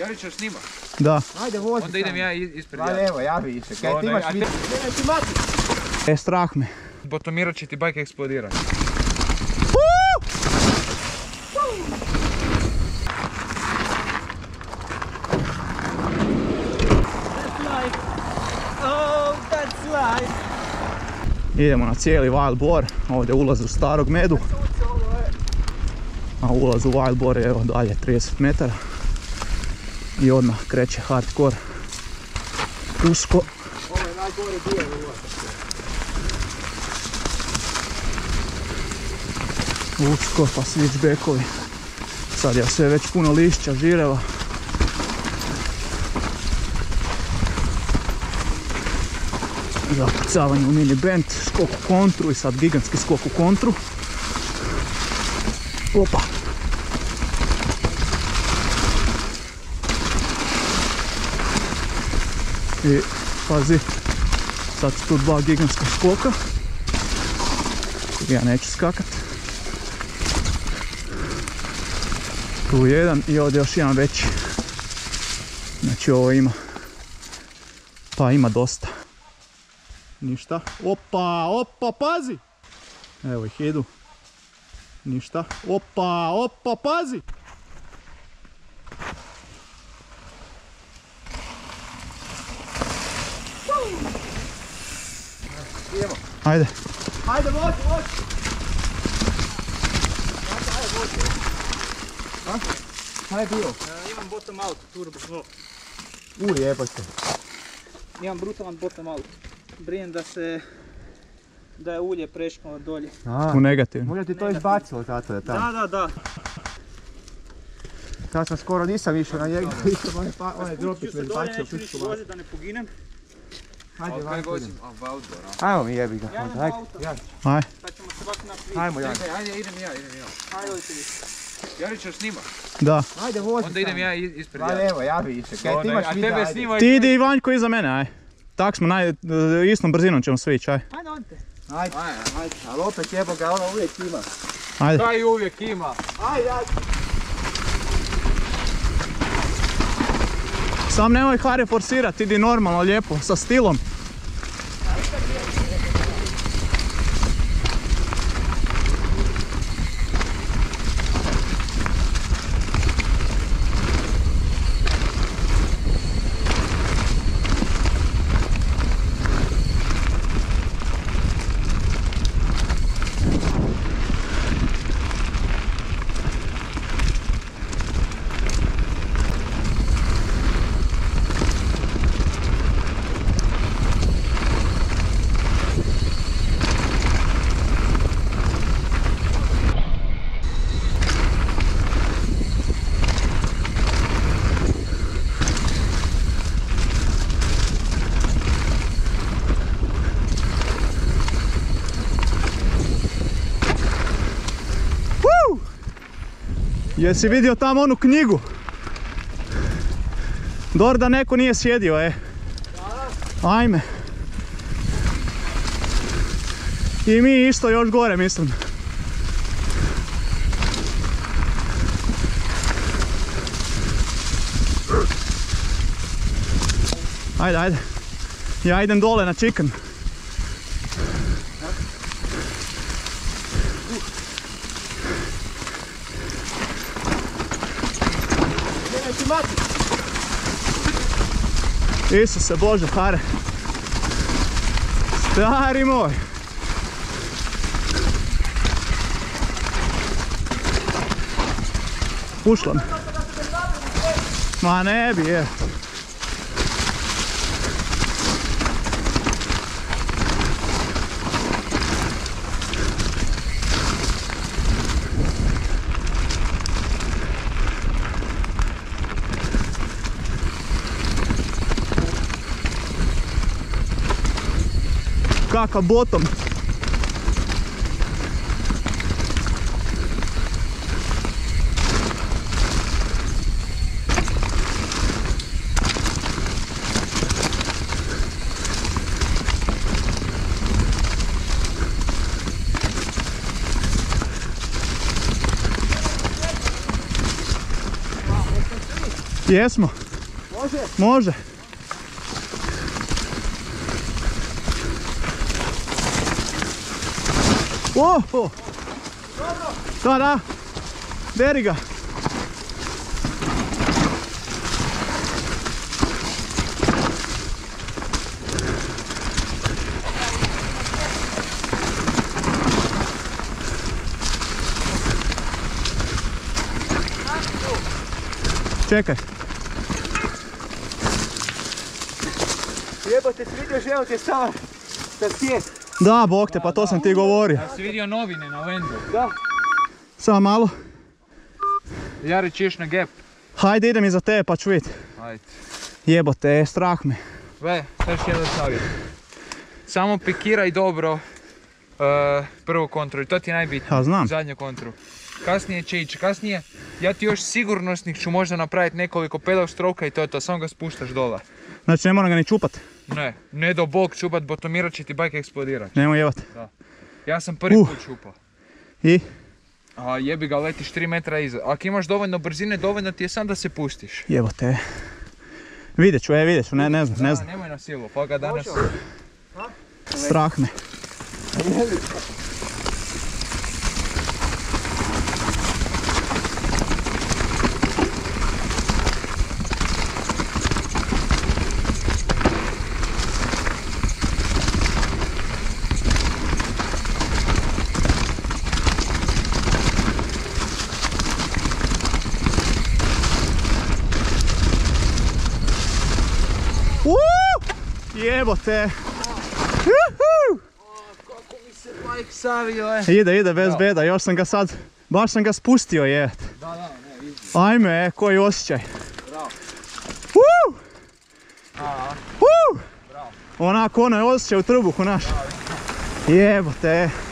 Jaric ćeš snima? Da. Ajde vozi. Onda idem ja ispred ja. Evo, ja više. Kaj ti imaš vidio? Nemoj ti mati. Strah me. Botomirat će ti bajk eksplodirati. Idemo na cijeli Wild Boar, ovdje ulaz u Starog Medu. A ulaz u Wild Boar je evo dalje 30 metara. I odmah kreće hardcore. Usko. Ovo je najgore dio ulaza. Usko pa switchbackovi. Sad je sve već puno lišća, žireva. Zapucavanje u mini bend, skok u kontru i sad gigantski skok u kontru. Opa! I pazi, sad su tu dva gigantska skoka. Ja neću skakat. Tu jedan i ovdje još jedan veći. Znači ovo ima, pa ima dosta. Ništa. Opa, opa, pazi! Evo ih idu. Ništa. Opa, opa, pazi! Idemo. Ajde. Ajde, vozi, vozi! Šta je bilo? Imam bottom out, turbo. Jebate. Imam brutalan bottom out. Brinem da je ulje prešlo dolje. U negativno. Možda ti to izbacilo zato je tamo. Da. Sad sam skoro nisam išao na njega, išao onaj dropik me izbacio. Neću ništa voziti da ne poginem. Hajde, Kaj vanko vozim? idem. Outdoor, Ajmo mi jebi ga. Ja Ajde, imam auto. Aj. Pa ćemo se baciti na plin. Ajmo, Jan. Čekaj, ajde, idem ja. Ajde, odite vi. Jaric ćeš snima? Da. Ajde, vozi. Onda idem ja ispred Ajde, evo, ja više. Kaj ti imaš A video, tebe ajde. snima. Ti idi i Vanjko iza mene, aj. Tak smo istom brzinom ćemo svi ići, aj. Ajde, odite. Ajde, ali opet jebo ga, ono uvijek ima. Ajde. Kaj uvijek ima? Ajde. Sam nemoj Hare forsirat, idi normalno, lijepo, sa stilom. Jesi vidio tamo onu knjigu? Dobro da neko nije sjedio, Ajme. I mi isto još gore, mislim. Ajde. Ja idem dole na chicken. Isuse Bože, Hare. Stari moj. Ušla mi. Ma ne bi, je. Kakav bottom. Jesmo. Može? Može. Oho! Da, da. Deri ga. Čekaj. Jebote, si vidio žeo ti je stava sa svijet. Da, bog te, pa to sam ti govorio. Ja si vidio novine na Lendu. Da. Samo malo. Jaric, ješ na gap. Hajde, idem iza tebe pa ću vidjeti. Ajde. Jebote, strah me. Sad još jedan savjet. Samo pikiraj dobro prvu kontru i to ti je najbitnije. Ja znam. Zadnju kontru. Kasnije će ići, kasnije ja ti još sigurnosnih ću možda napraviti nekoliko pedal stroka i to je to, samo ga spuštaš dola. Znači ne moram ga ni čupat. Ne do bog čupat, botomirat će ti bajk eksplodirat. Nemoj jebat. Da. Ja sam prvi put čupao. I? A jebi ga, letiš 3 metra iza. Ako imaš dovoljno brzine, dovoljno ti je sam da se pustiš. Jebote. Vidjet ću, ne znam. Da, nemoj na silu, pa ga danas... Strah me. Jebote! Kako mi se bajk savio, Ide, bez beda, još sam ga sad, baš sam ga spustio, je. Da, ne, vidi. Ajme, koji osjećaj. Bravo. Bravo. Onako, ono je osjećaj u trbuhu naš. Jebote.